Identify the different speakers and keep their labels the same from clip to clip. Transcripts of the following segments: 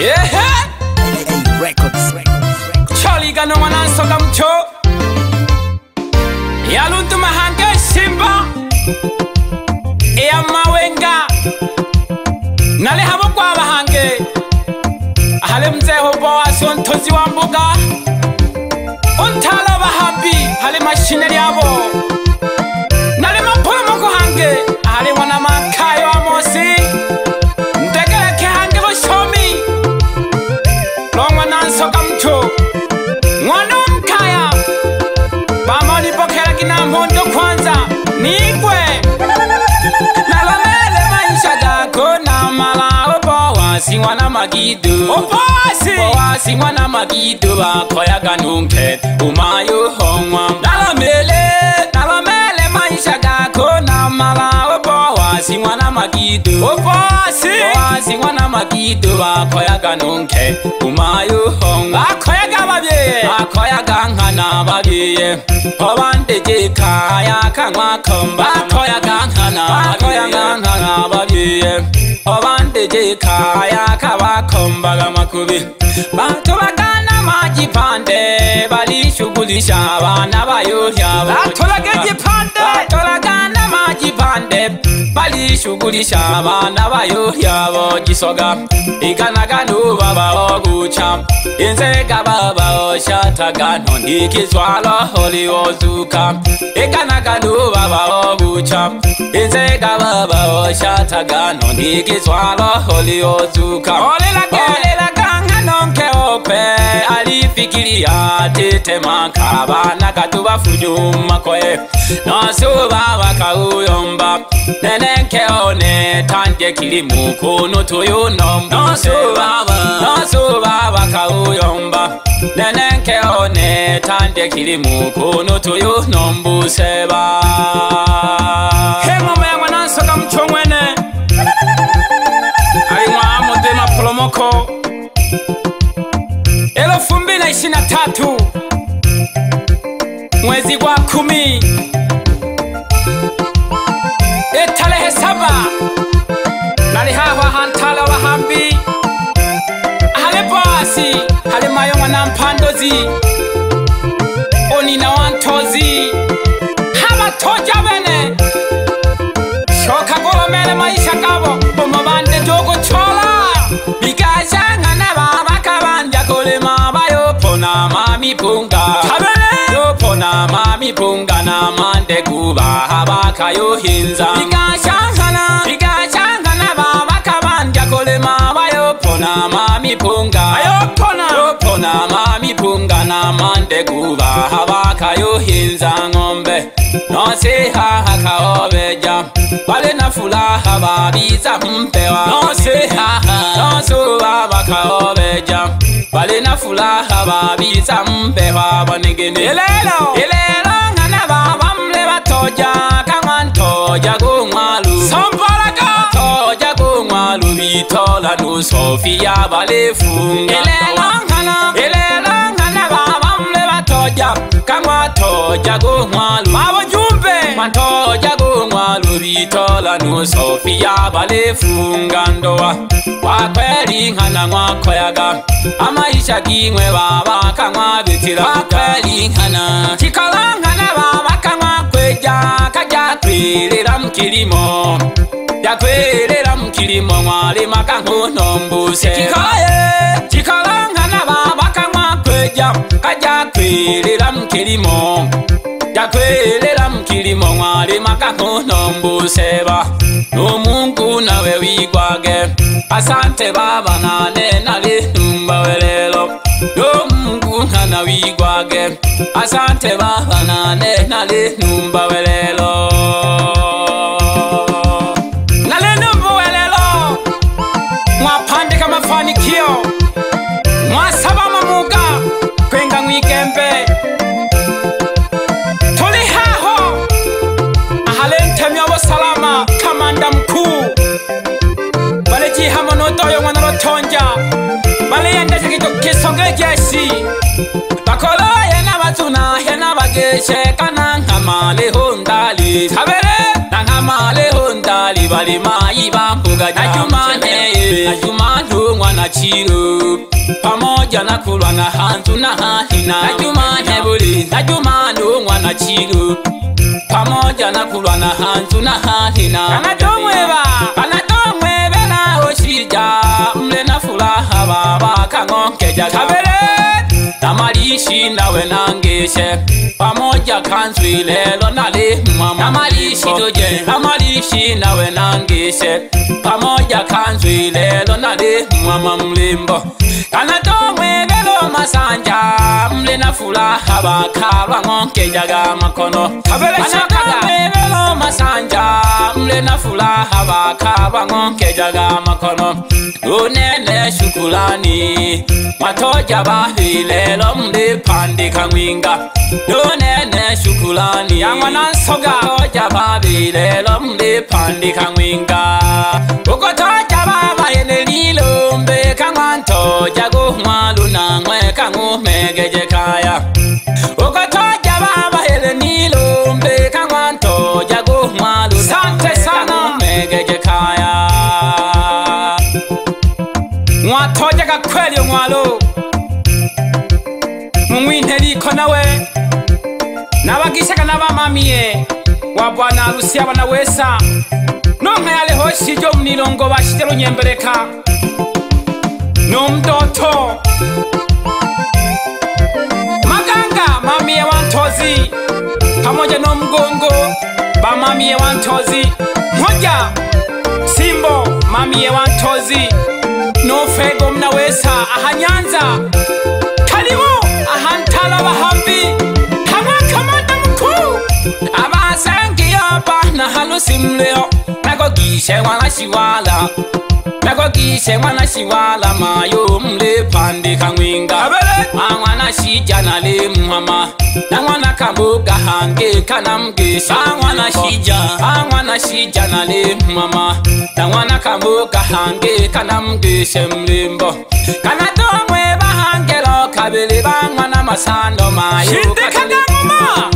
Speaker 1: Yeah, Records. Charlie gano wanansoga mcho Yaluntu mahange Simba Eya mawenga Nale habo kwa bahange Ahale mzeho boa sontozi wa mbuga Ontala bahambi Hale mashineri yabo Nale mapolo moko hange Ahale wana makayo amosi Ndegele ke hange go shomi Longwa nansoga mcho Mwana mkaya Bamoni pokera kina mondo kwanza Nikwe Nalamele maisha gako na mala Opawasi wana magidu Opawasi wana magidu Bakoya ganunke Umayo hongwa Nalamele maisha gako na mala Opawasi wana magidu Opawasi wana magidu Bakoya ganunke Umayo hongwa Bakoya gababye Bakoya gangana babye Obande kaya kangwa komba Bakoya gangana babye Obande kaya kawa komba gamakubi Bantu bagana majipande Balishugulisha abana bayohya Batolagana majipande Balishugulisha abana bayohya Gisoga iganaganu baba ogucha Inzega baba oshatagano Nikizwala holi ozuka Iganaganu baba ogucha Inzega baba oshatagano Nikizwala holi ozuka Olela ganga nonke ope Alifikiria tete makaba Nakatuba funyuma koe Nosuba wakauyomba Nenenke one tanje kilimu Kuno tuyu nomba Nosuba wakauyomba Nenenke one tanje kilimu Kuno tuyu nombu seba He mama ya wanansoga mchongwene Alimwa amode mapolomoko 2023 Mwezi wa 10 Tarehe 7 Nali hawa hantala wahambi Hale boasi Hale mayo wana mpandozi Oni na wantozi Haba toja bene Shoka golo mele maisha kabo Bomabande jogo chola Bigashanga na baba kabanja kole mabayo Pona mami punga Yo pona mami punga na mande kuba Habaka yo hinza Bigashanga na baba kabanja kole mabayo Pona mami punga Yo pona mami punga na mande kuba Habaka yo hinza ngombe Nose haka obeja Wale na fulaha babiza mpewa Nose baba ka obeja Wale na fulaha babiza mpewa Banegene Ilelo ngana baba mle batoja Kamantoja gungwalu Sampalaga Toja gungwalu Bitola nu Sofia bale funga Ilelo ngana baba mle batoja Kamatoja gungwalu Mabo jumbe Mantoja gungwalu Bitola nu Sofia bale funga ndoa Wakweli ngana mwakoyaga Amaisha gingwe baba kangwa bitira Wakweli ngana Chikala ngana baba kangwa kweja Kaja kwelera mkilimo Yakwelera mkilimo Mwale makangu nombuse Chikala ngana baba kangwa kweja Kaja kwelera mkilimo Yakwelera mkilimo Mwale makangu nombuseba Numungu nawe wigwage Asante baba nane nali numba welelo Numungu nana wigwage Asante baba nane nali numba welelo Nale numba welelo Mwapandika mafanikio Mwasaba mamuga Kwenga mwikembe Tuli haho Ahale ntemya wa salama Kamanda mkuu Baleji hamonoto yo mwana rotonja Bale yende chakito kisonge jeshi Bakolo yena batuna yena bageshe Kana ngamale hondali Tabere na ngamale hondali Bali mayi bambuga Najumane Najumanu mwana chilo pamoja na kulwa na hantu na hahina Najuma nebuli Najuma ndo mwana chilo pamoja na kulwa na hantu na hahina Anatomweba na hoshija mle na furaha baba kangonkeja kabele Namalishi nawe nangeshe pamoja kanzwi lelo nale mama Namalishi toje Namalishi nawe nangeshe pamoja kanzwi lelo nale mama mlimbo Anatomwe lelo masanja mle na furaha bakalwa ngonkejaga makono Anatomwe lelo masanja mle na furaha bakalwa ngonkejaga makono Unene shukulani matoja bahile lelo mle pandika mwinga Unene shukulani Yangwana nsoga Matoja babi lelo mle pandika mwinga Ukotoja baba yene lilo mbe kangwanto Jago mwalu na mwe kangu megeje kaya Ukotoja baba yene lilo mbe kangwanto Jago mwalu na kangu megeje kaya Mwatoja kakweli mwalo Mumwine liko nawe Nabagishaka nabamamiye Wabwana arusi abana wesa Nonka yale hoshi jo mnilongo bashitero nyembereka No mdoto Maganga mamiye wantozi Pamoja no mgongo Bamamiye wantozi Mhoja Simbo mamiye wantozi No fego mnawesa ahanyanza Kalimu ahantala bahambi Hama kamanda mkuu Abasangi yoba na halusi mleo Nagogishe wana shiwala Nagogishe wana shiwala Mayo mle pandika mwinga Mwana shija na le muhama Na mwana kambuga hange kanamgesha Mwana shija na le muhama Na mwana kambuga hange kanamgeshe mlimbo Kanatomwe bahangelo kabili Bangwana masando mayo Shinde kadanguma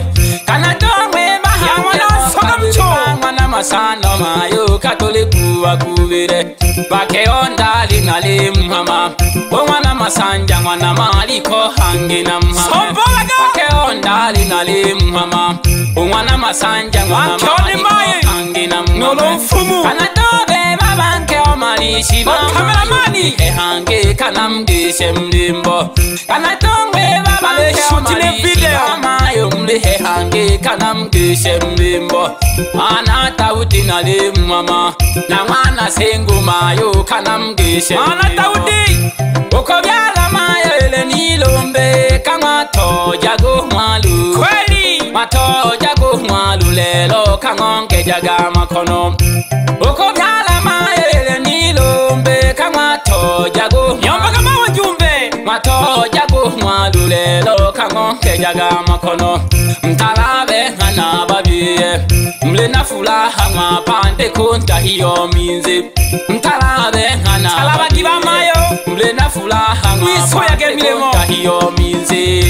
Speaker 1: Kanatomwe bahangelo kabili Bangwana masando mayo Katole kuwa kubire Bakeonda linale muhama Mwana masanja mwana maliko hangi na muhama Bakeonda linale muhama Mwana masanja mwana maliko hangi na muhama Kanatobe babanke omalishi Bakameramani hangi kanamgishe mlimbo Kanatobe babanke omalishi Mayo mlihe hangi kanamgishe mlimbo Anatauti nale muhama Na mwana sengu mayo kanamgishe Anatauti Uko byala mayo ele nilombe Kama toja go mwalu Kweli Matoja go mwalu lelo kangonge jaga makono Uko byala mayo ele nilombe Kama toja go Yomba kama wajumbe Matoja go mwalu lelo kangonge jaga makono Mtalabe hana babiye Mle na furaha mapande konta hiyo minzi Mtalabe hana babiye mayo Mle na furaha mapande konta hiyo minzi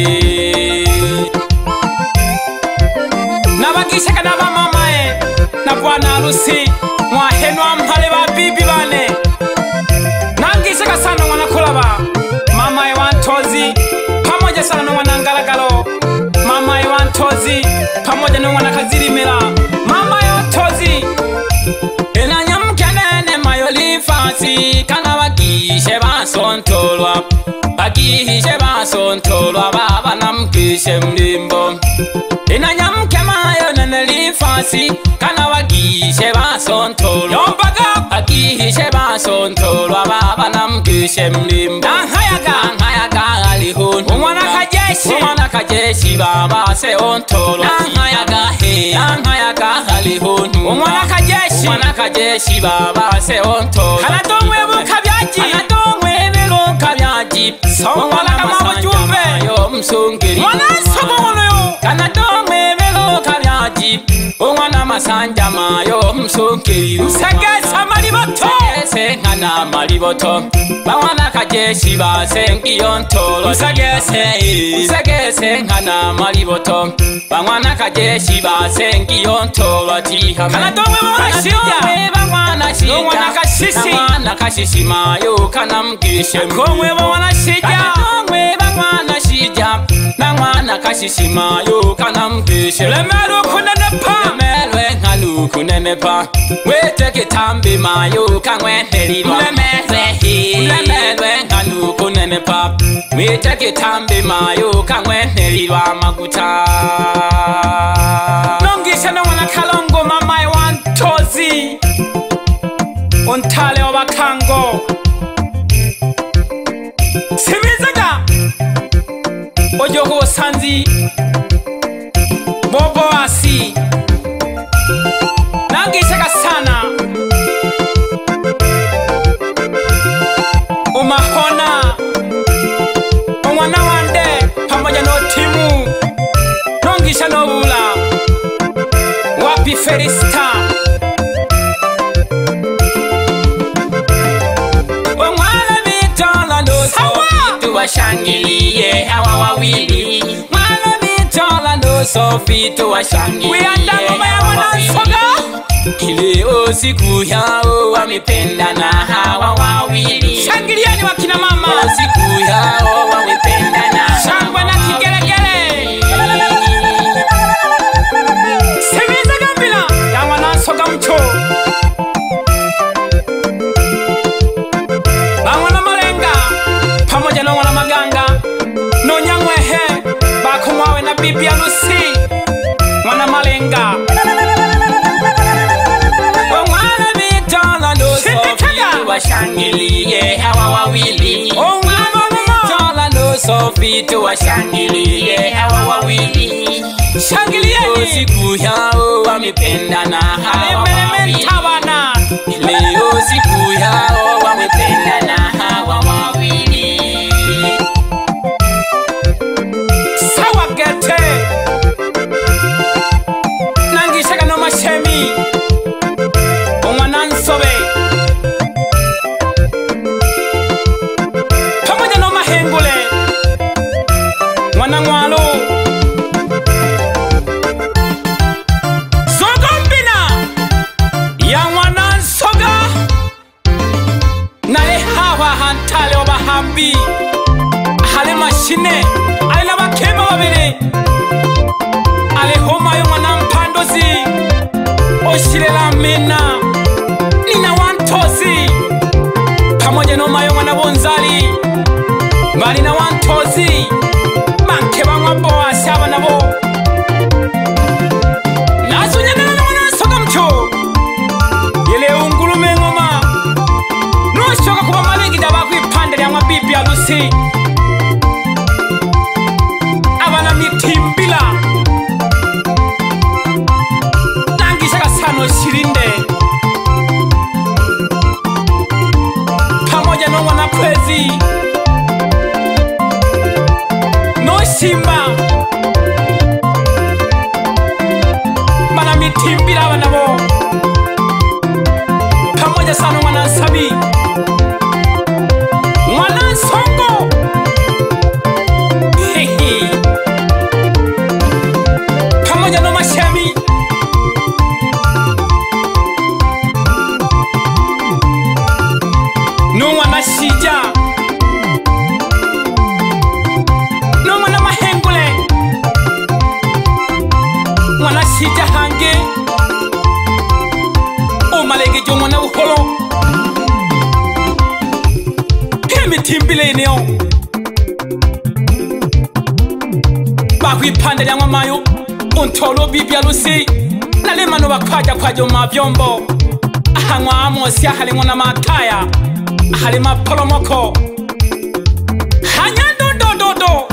Speaker 1: Nabagishaka naba mamae Na bwana arusi Mwahenwa mpale ba bibi bane Nangishaka sana mwana kulaba Mamae wantozi Pamoja sana na mwana ngalagalo Mamae wantozi Pamoja na mwana kazirimira Mamae wantozi Enanyamkenene mayo lifasi Kana bagishe basontolwa Bagishe basontolwa Baba namkishe mlimbo Enanyamke mayo nene lifasi Kana bagishe basontolwa Yombaga Bagishe basontolwa Baba namkishe mlimbo Nanhayaga alihun Umwana kajeshi Baba se ontolwa Nanhayaga alihun Umwana kajeshi Baba se ontolwa Kanatomwe buka byaji Kanatomwe buka byaji Umwana kama bujumbe Yo msungiri Mwana sogono yo Kanatomwe buka byaji Umwana masanja mayo msungiri Msegesa mali bato Sagese nkana maliboto Bangwana kajeshi basengi yontolo Sagese nkana maliboto Bangwana kajeshi basengi yontolo Tiha kana domwe bangwana shija Bangwana kashishima yo kana mkishe Kongwe bangwana shija Bangwana shija Bangwana kashishima yo kana mkishe Lemelu kunenepa Lemelwe nkanu kunenepa Wete kitambi mayo kangwendelilwa Lemelwe nkanu kunenepa Wete kitambi mayo kangwendelilwa maguta Nongisha na wana kalongo mamae wantozi Ontale wabakango Simizaga Ojogo sanzi Bobo asi Nangishaga sana Umahona Umwana wande pamoja no timu Nongisha nobula Wapi Ferista Umwana vitala noso Fitu washangilie hawa wawili Umwana vitala noso Fitu washangilie hawa wawili Ileo siku yao wamependana hawa wawili Shangilieni wakina mama siku yao wamependana Shangwe na kigelegele Simiza gambila ya wanasoga mcho Bangwana malenga pamoja na wana maganga No nyangwehe bako mwawe na bibi alusi Wana malenga Washangilie hawa wawili Tola nuso Fitu washangilie hawa wawili Shangilieni siku yao wamependana hawa wawili Leo siku yao wamependana hawa wawili Sawa gete Nangishaga no mashemi Umwana nsobe Mwanangwalo Zogombina Ya mwanansoga Nale hawa hantale wabahambi Hale mashine Ale nabakema wabili Ale homa yo mwanampandozi Oshilela mina Nina wantozi Pamoja no mayo mwanabonzali Mbali na wantozi Keba mwaboa siaba nabo Nasunyana na wana soka mcho Yele ungulume ngoma Nushoka kuba malengi dabaku ipande ya mwabibi alusi Abana mitimbila Nangishaka sano shirinde Pamoja no wana prezi Simba Mana mitimbila wanabo Pamoja sana mwana sabi Mwana songo Hehe Pamoja no mashemi No mwana shija Shija hange O malenge jomo na uholo Kemi timbile ineo Bakwi pande ya ngamayo Untolo bibi alusi Nalema no bakwaja kwa joma vyombo Ahangwa amosi ahali ngona mataya Ahali mapolomoko Hanya do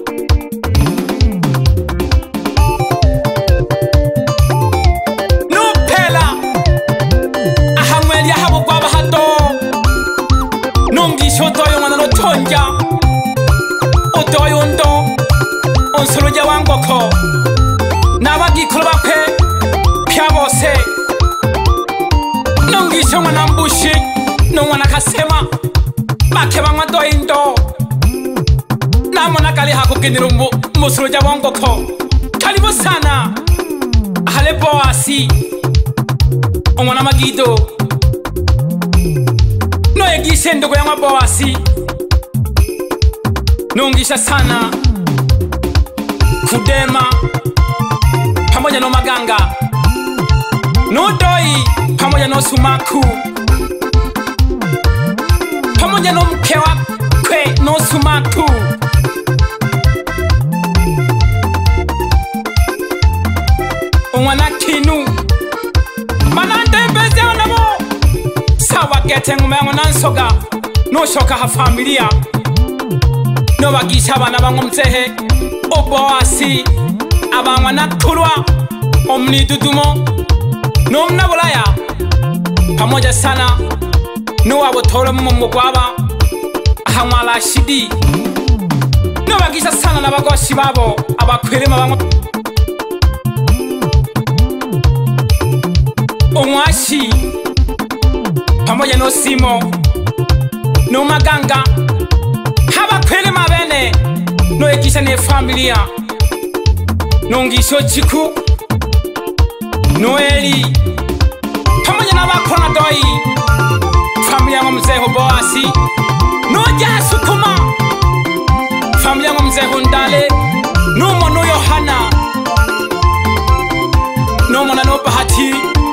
Speaker 1: Shotoyo mwana no tonja Otoyo ndo Onsoloja wangoko Nabagikolo bakwe Pya bose Nongisho mwana mbushi No kasema bake banywa doindo namona kali hakukinira musuru ja bongoko karibu sana hale Boasi omwana Magido no yegishe ndogo ya Boasi nungisha sana Kudema pamoja no Maganga no Doi pamoja no Sumaku pamoja no mke wakwe no Sumaku omwana Kinu manante mbeze onabo sawa gete ngumengo nansoga no shoka ha familia no bagisha abana bango mzehe Boasi abangwa nakulwa omnidudumo no mnabulaya pamoja sana no abotole mumungu gwaba hamala shidi no bagisha sana nabagoshi babo abakwirima bango omwashi pamoja no Simo no Maganga abakwirima bene no yegisha ne familia nongisho chiku Noeli pamoja na bakona Doi familia ya mzeho Boasi no Jasukuma familia ya mzeho Ndale no mono Yohana no mona no Bahati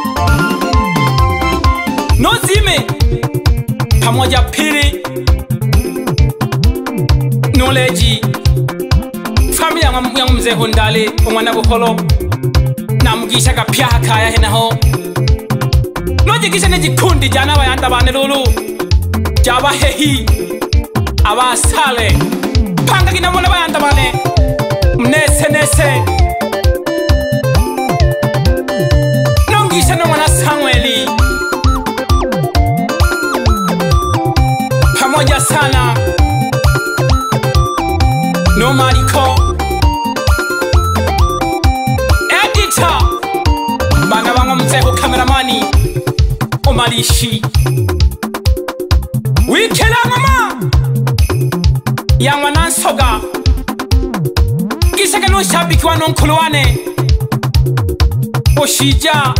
Speaker 1: no Zime pamoja Pili no Leji familia ya mzeho Ndale omwana Buholo na mugisha kapya kaya henaho nojigisha negikundi jana bayanda bane lulu jaba hehi abasale panga kina mona bayanda bane nese nongisha no mwana Samueli pamoja sana no Mariko bana bango mzeho kameramani omalishi wikela mama yangwa nansoga gisaka no shabiki wa nonkulwane oshija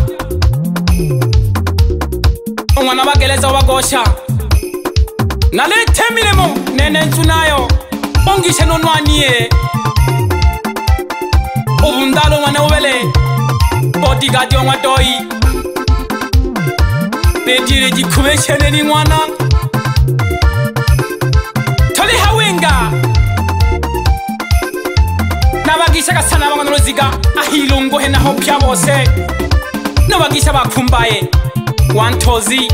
Speaker 1: omwana bageleza wagosha nalete milemo nene ntunayo ongisha nonwaniye obundalo mwana ubele bodyguard wa Doi Nejire jikubeshene ni mwana Toli hawenga Nabagisha kasana bango noroziga ahilungo hena hopya bose Nabagisha bakumbaye Wantozi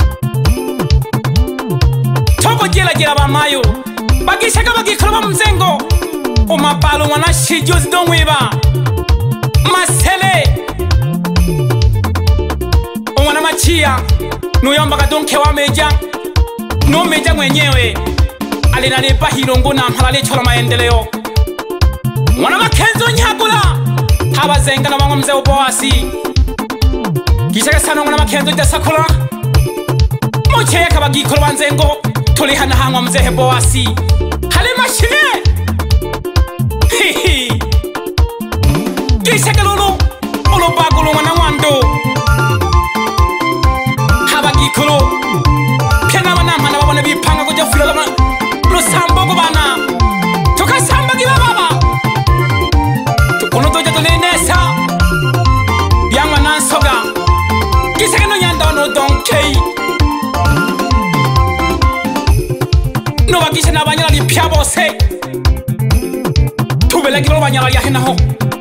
Speaker 1: Tobo jela bamayo Bagisha kabagikolo bamzengo Omapalo mwana shijozi donweba Masele omwana Machia nuyomba kadonke wa Meja no Meja mwenyewe alinalipa hilongo na mpalale chola maendeleo mwana Makenzo Nyagula habazenga na bango mzeo Boasi gishaka sana mwana Makenzo Jasakula mocheye kabagikolo banzengo tuli hana hangwa mzehe Boasi hale mashine hihi gishaka lulu olobagulu mwana Wando habagikolo kena bana mana babona bipanga ko jafula bana lusambo ko bana tukasamba gibaba tukono toja tolenesa yangwa nansoga gisaka no Nyanda no Donkey no bagisha nabanyala lipya bose tubela gilo banyala ya henaho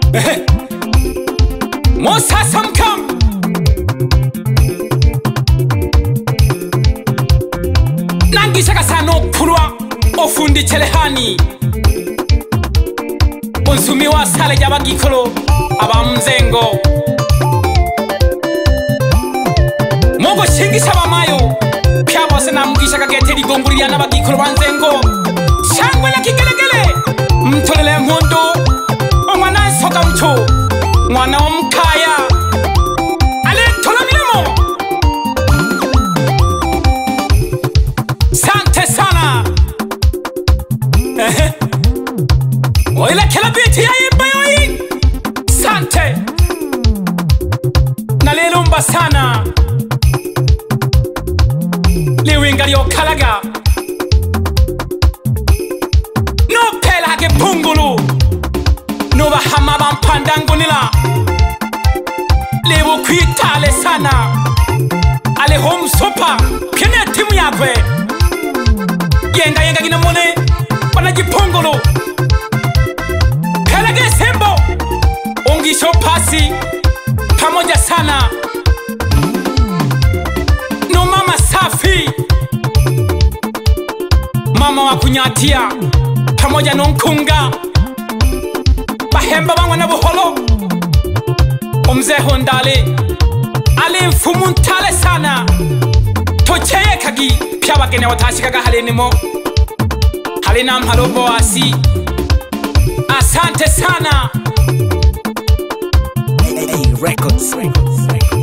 Speaker 1: Mosa Samkam Nangisha kasano kulwa ofundi Chelehani Onsumi wa sale jabagikolo abamzengo Mogo shingisha bamayo pya bose namugisha kageteri gongurira nabagikolo banzengo Shangwe la kigelegele mtolele mhondo omwana soka mcho mwana omkaya ale tola milemo Kaga no pela hake pungulu no bahama bampandangunila lewo kwitale sana ale home sopa kene timu yakwe yenga gina mone wanajipungulu pela ge sembo ongisho pasi pamoja sana no mama safi mama wa kunyatia pamoja no nkunga bahemba bangwa na buholo omzee Hondale ali mfumu ntale sana tocheye kagi pyabagene watashikaga halenimo halina mhalobo asi asante sana
Speaker 2: Records.